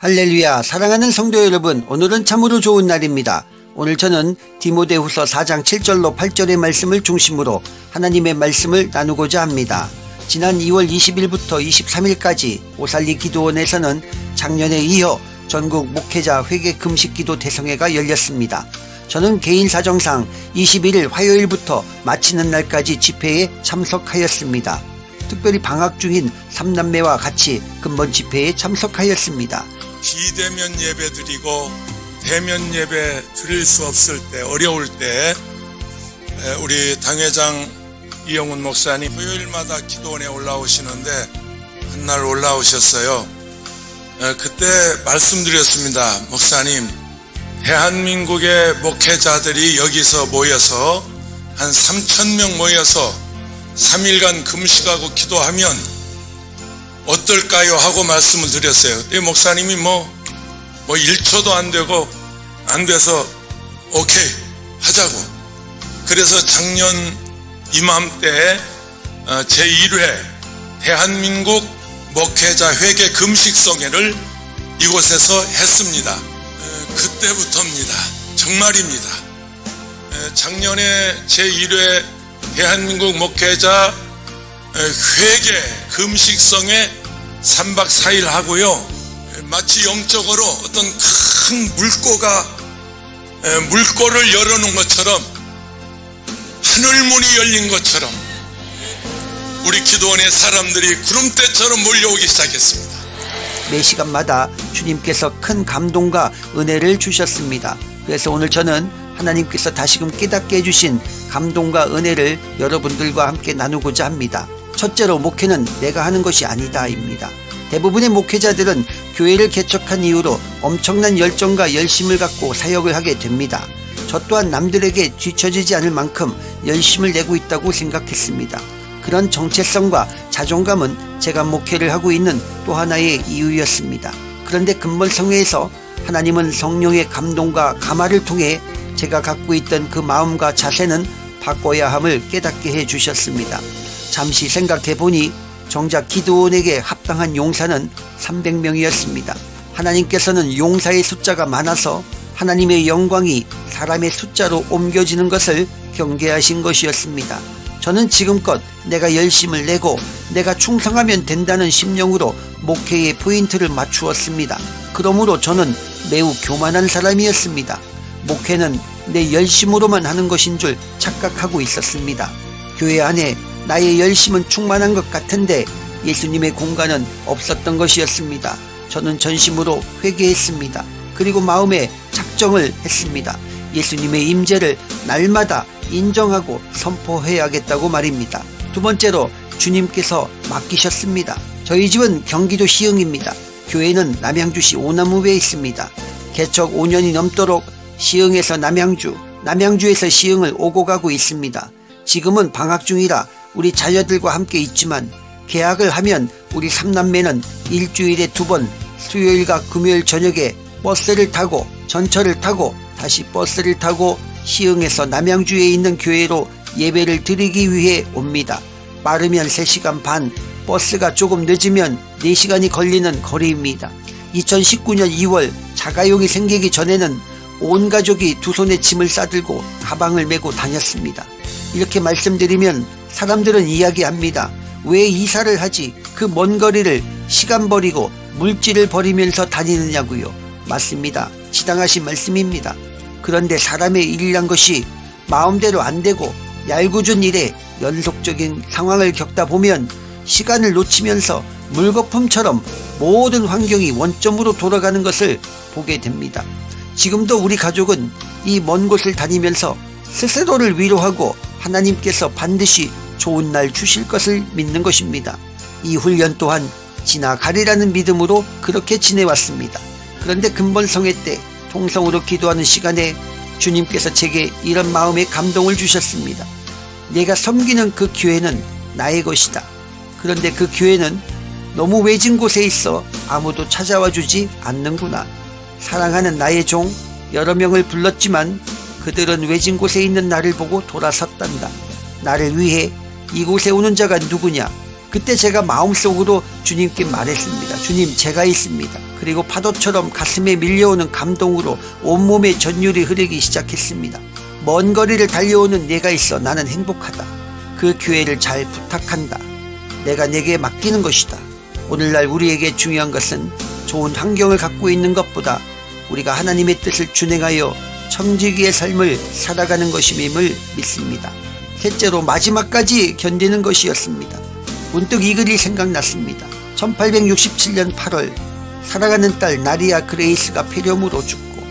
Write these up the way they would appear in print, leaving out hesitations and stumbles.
할렐루야. 사랑하는 성도 여러분, 오늘은 참으로 좋은 날입니다. 오늘 저는 디모데후서 4장 7절로 8절의 말씀을 중심으로 하나님의 말씀을 나누고자 합니다. 지난 2월 20일부터 23일까지 오살리 기도원에서는 작년에 이어 전국 목회자 회개 금식기도 대성회가 열렸습니다. 저는 개인 사정상 21일 화요일부터 마치는 날까지 집회에 참석하였습니다. 특별히 방학 중인 삼남매와 같이 근본 집회에 참석하였습니다. 비대면 예배 드리고 대면 예배 드릴 수 없을 때, 어려울 때 우리 당회장 이영훈 목사님 토요일마다 기도원에 올라오시는데 한날 올라오셨어요. 그때 말씀드렸습니다. 목사님, 대한민국의 목회자들이 여기서 모여서 한 3,000명 모여서 3일간 금식하고 기도하면 어떨까요? 하고 말씀을 드렸어요. 목사님이 뭐 1초도 안 되고 안 돼서 오케이 하자고. 그래서 작년 이맘때 제1회 대한민국 목회자 회개 금식성회를 이곳에서 했습니다. 그때부터입니다. 정말입니다. 작년에 제1회 대한민국 목회자 회개 금식성회 3박 4일 하고요. 마치 영적으로 어떤 큰 물꼬를 열어놓은 것처럼, 하늘문이 열린 것처럼 우리 기도원의 사람들이 구름대처럼 몰려오기 시작했습니다. 매 시간마다 주님께서 큰 감동과 은혜를 주셨습니다. 그래서 오늘 저는 하나님께서 다시금 깨닫게 해주신 감동과 은혜를 여러분들과 함께 나누고자 합니다. 첫째로, 목회는 내가 하는 것이 아니다입니다. 대부분의 목회자들은 교회를 개척한 이후로 엄청난 열정과 열심을 갖고 사역을 하게 됩니다. 저 또한 남들에게 뒤처지지 않을 만큼 열심을 내고 있다고 생각했습니다. 그런 정체성과 자존감은 제가 목회를 하고 있는 또 하나의 이유였습니다. 그런데 근본성회에서 하나님은 성령의 감동과 감화를 통해 제가 갖고 있던 그 마음과 자세는 바꿔야 함을 깨닫게 해주셨습니다. 잠시 생각해보니 정작 기도원에게 합당한 용사는 300명이었습니다. 하나님께서는 용사의 숫자가 많아서 하나님의 영광이 사람의 숫자로 옮겨지는 것을 경계하신 것이었습니다. 저는 지금껏 내가 열심을 내고 내가 충성하면 된다는 심령으로 목회의 포인트를 맞추었습니다. 그러므로 저는 매우 교만한 사람이었습니다. 목회는 내 열심으로만 하는 것인 줄 착각하고 있었습니다. 교회 안에 나의 열심은 충만한 것 같은데 예수님의 공간은 없었던 것이었습니다. 저는 전심으로 회개했습니다. 그리고 마음에 작정을 했습니다. 예수님의 임재를 날마다 인정하고 선포해야겠다고 말입니다. 두 번째로, 주님께서 맡기셨습니다. 저희 집은 경기도 시흥입니다. 교회는 남양주시 오나무에 있습니다. 개척 5년이 넘도록 시흥에서 남양주, 남양주에서 시흥을 오고 가고 있습니다. 지금은 방학 중이라 우리 자녀들과 함께 있지만 개학을 하면 우리 삼남매는 일주일에 2번 수요일과 금요일 저녁에 버스를 타고 전철을 타고 다시 버스를 타고 시흥에서 남양주에 있는 교회로 예배를 드리기 위해 옵니다. 빠르면 3시간 반, 버스가 조금 늦으면 4시간이 걸리는 거리입니다. 2019년 2월 자가용이 생기기 전에는 온 가족이 두 손에 짐을 싸들고 가방을 메고 다녔습니다. 이렇게 말씀드리면 사람들은 이야기합니다. 왜 이사를 하지? 그 먼 거리를 시간 버리고 물질을 버리면서 다니느냐고요. 맞습니다. 지당하신 말씀입니다. 그런데 사람의 일이란 것이 마음대로 안 되고 얄궂은 일에 연속적인 상황을 겪다 보면 시간을 놓치면서 물거품처럼 모든 환경이 원점으로 돌아가는 것을 보게 됩니다. 지금도 우리 가족은 이 먼 곳을 다니면서 스스로를 위로하고 하나님께서 반드시 좋은 날 주실 것을 믿는 것입니다. 이 훈련 또한 지나가리라는 믿음으로 그렇게 지내왔습니다. 그런데 근본성회 때 통성으로 기도하는 시간에 주님께서 제게 이런 마음의 감동을 주셨습니다. 내가 섬기는 그 교회는 나의 것이다. 그런데 그 교회는 너무 외진 곳에 있어 아무도 찾아와 주지 않는구나. 사랑하는 나의 종 여러 명을 불렀지만 그들은 외진 곳에 있는 나를 보고 돌아섰단다. 나를 위해 이곳에 오는 자가 누구냐? 그때 제가 마음속으로 주님께 말했습니다. 주님, 제가 있습니다. 그리고 파도처럼 가슴에 밀려오는 감동으로 온몸에 전율이 흐르기 시작했습니다. 먼 거리를 달려오는 네가 있어 나는 행복하다. 그 교회를 잘 부탁한다. 내가 내게 맡기는 것이다. 오늘날 우리에게 중요한 것은 좋은 환경을 갖고 있는 것보다 우리가 하나님의 뜻을 준행하여 청지기의 삶을 살아가는 것임을 믿습니다. 셋째로 마지막까지 견디는 것이었습니다. 문득 이 글이 생각났습니다. 1867년 8월 사랑하는 딸 나리아 그레이스가 폐렴으로 죽고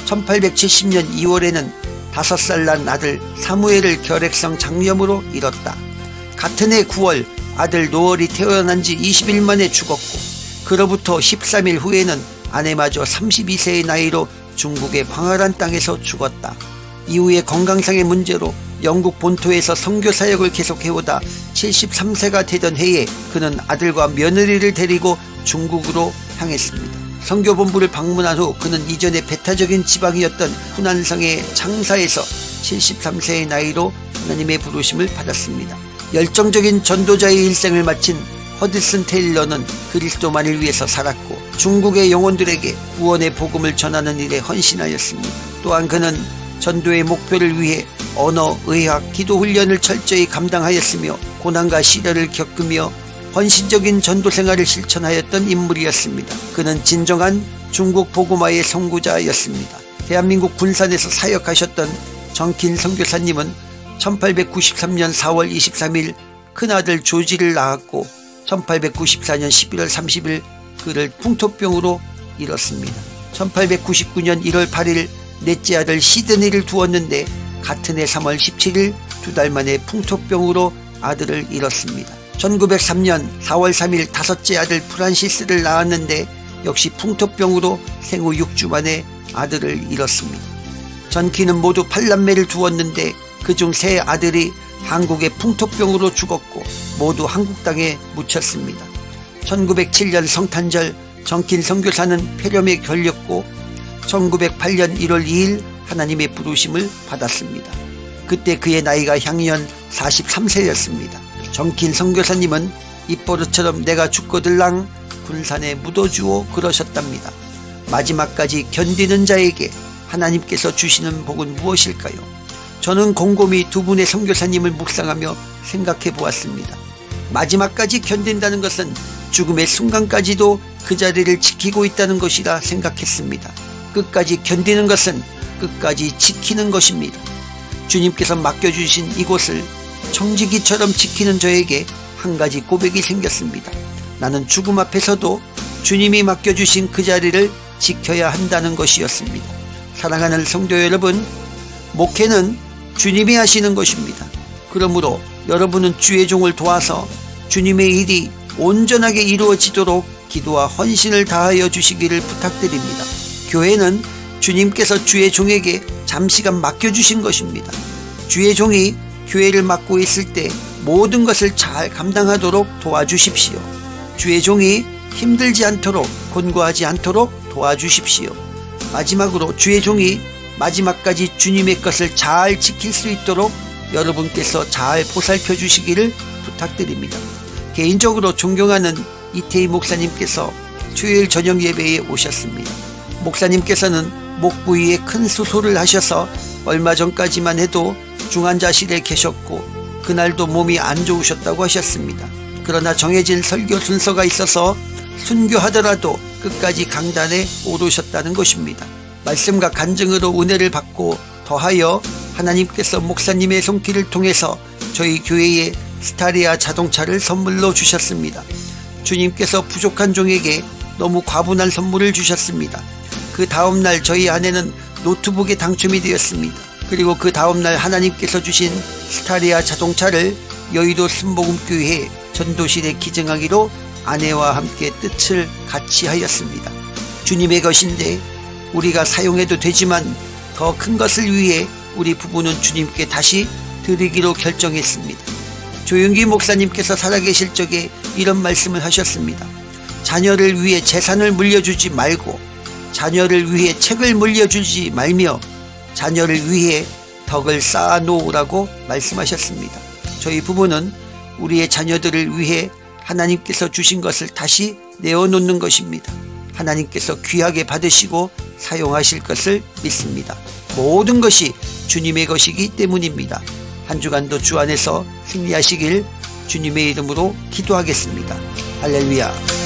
1870년 2월에는 5살 난 아들 사무엘을 결핵성 장염으로 잃었다. 같은 해 9월 아들 노얼이 태어난 지 20일 만에 죽었고 그로부터 13일 후에는 아내마저 32세의 나이로 중국의 광활한 땅에서 죽었다. 이후에 건강상의 문제로 영국 본토에서 선교 사역을 계속해오다 73세가 되던 해에 그는 아들과 며느리를 데리고 중국으로 향했습니다. 선교본부를 방문한 후 그는 이전에 배타적인 지방이었던 후난성의 창사에서 73세의 나이로 하나님의 부르심을 받았습니다. 열정적인 전도자의 일생을 마친 허드슨 테일러는 그리스도만을 위해서 살았고 중국의 영혼들에게 구원의 복음을 전하는 일에 헌신하였습니다. 또한 그는 전도의 목표를 위해 언어, 의학, 기도 훈련을 철저히 감당하였으며 고난과 시련을 겪으며 헌신적인 전도 생활을 실천하였던 인물이었습니다. 그는 진정한 중국 복음화의 선구자였습니다. 대한민국 군산에서 사역하셨던 정킨 선교사님은 1893년 4월 23일 큰아들 조지를 낳았고 1894년 11월 30일 그를 풍토병으로 잃었습니다. 1899년 1월 8일 넷째 아들 시드니를 두었는데 같은 해 3월 17일 2달 만에 풍토병으로 아들을 잃었습니다. 1903년 4월 3일 다섯째 아들 프란시스를 낳았는데 역시 풍토병으로 생후 6주 만에 아들을 잃었습니다. 전키는 모두 8남매를 두었는데 그중 3 아들이 한국의 풍토병으로 죽었고 모두 한국 땅에 묻혔습니다. 1907년 성탄절 정킨 선교사는 폐렴에 걸렸고 1908년 1월 2일 하나님의 부르심을 받았습니다. 그때 그의 나이가 향년 43세였습니다. 정킨 선교사님은 입버릇처럼 내가 죽거들랑 군산에 묻어주오 그러셨답니다. 마지막까지 견디는 자에게 하나님께서 주시는 복은 무엇일까요? 저는 곰곰이 두 분의 선교사님을 묵상하며 생각해 보았습니다. 마지막까지 견딘다는 것은 죽음의 순간까지도 그 자리를 지키고 있다는 것이라 생각했습니다. 끝까지 견디는 것은 끝까지 지키는 것입니다. 주님께서 맡겨주신 이곳을 청지기처럼 지키는 저에게 한 가지 고백이 생겼습니다. 나는 죽음 앞에서도 주님이 맡겨주신 그 자리를 지켜야 한다는 것이었습니다. 사랑하는 성도 여러분, 목회는 주님이 하시는 것입니다. 그러므로 여러분은 주의 종을 도와서 주님의 일이 온전하게 이루어지도록 기도와 헌신을 다하여 주시기를 부탁드립니다. 교회는 주님께서 주의 종에게 잠시간 맡겨주신 것입니다. 주의 종이 교회를 맡고 있을 때 모든 것을 잘 감당하도록 도와주십시오. 주의 종이 힘들지 않도록 곤고하지 않도록 도와주십시오. 마지막으로 주의 종이 마지막까지 주님의 것을 잘 지킬 수 있도록 여러분께서 잘 보살펴 주시기를 부탁드립니다. 개인적으로 존경하는 이태희 목사님께서 토요일 저녁 예배에 오셨습니다. 목사님께서는 목 부위에 큰 수술을 하셔서 얼마 전까지만 해도 중환자실에 계셨고 그날도 몸이 안 좋으셨다고 하셨습니다. 그러나 정해진 설교 순서가 있어서 순교하더라도 끝까지 강단에 오르셨다는 것입니다. 말씀과 간증으로 은혜를 받고 더하여 하나님께서 목사님의 손길을 통해서 저희 교회에 스타리아 자동차를 선물로 주셨습니다. 주님께서 부족한 종에게 너무 과분한 선물을 주셨습니다. 그 다음날 저희 아내는 노트북에 당첨이 되었습니다. 그리고 그 다음날 하나님께서 주신 스타리아 자동차를 여의도 순복음교회 전도실에 기증하기로 아내와 함께 뜻을 같이 하였습니다. 주님의 것인데 우리가 사용해도 되지만 더 큰 것을 위해 우리 부부는 주님께 다시 드리기로 결정했습니다. 조윤기 목사님께서 살아계실 적에 이런 말씀을 하셨습니다. 자녀를 위해 재산을 물려주지 말고 자녀를 위해 책을 물려주지 말며 자녀를 위해 덕을 쌓아 놓으라고 말씀하셨습니다. 저희 부부는 우리의 자녀들을 위해 하나님께서 주신 것을 다시 내어놓는 것입니다. 하나님께서 귀하게 받으시고 사용하실 것을 믿습니다. 모든 것이 주님의 것이기 때문입니다. 한 주간도 주 안에서 승리하시길 주님의 이름으로 기도하겠습니다. 할렐루야.